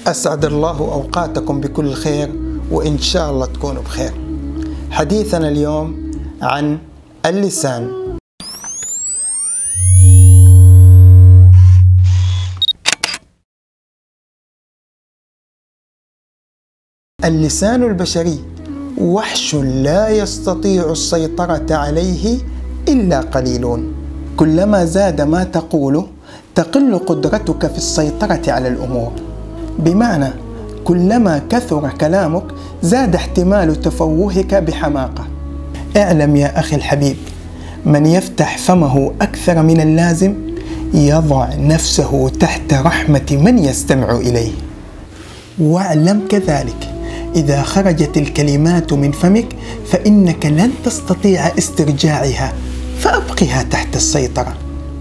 أسعد الله أوقاتكم بكل خير، وإن شاء الله تكونوا بخير. حديثنا اليوم عن اللسان. اللسان البشري وحش لا يستطيع السيطرة عليه إلا قليلون. كلما زاد ما تقوله تقل قدرتك في السيطرة على الأمور، بمعنى كلما كثر كلامك زاد احتمال تفوهك بحماقة. اعلم يا أخي الحبيب، من يفتح فمه أكثر من اللازم يضع نفسه تحت رحمة من يستمع إليه. واعلم كذلك إذا خرجت الكلمات من فمك فإنك لن تستطيع استرجاعها، فأبقها تحت السيطرة.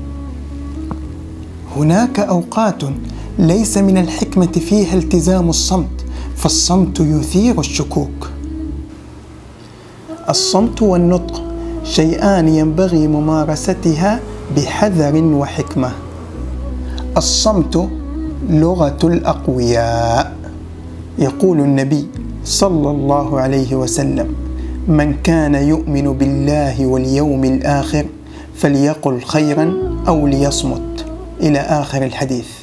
هناك أوقات ليس من الحكمة فيها التزام الصمت، فالصمت يثير الشكوك. الصمت والنطق شيئان ينبغي ممارستها بحذر وحكمة. الصمت لغة الأقوياء. يقول النبي صلى الله عليه وسلم: من كان يؤمن بالله واليوم الآخر فليقل خيرا أو ليصمت، إلى آخر الحديث.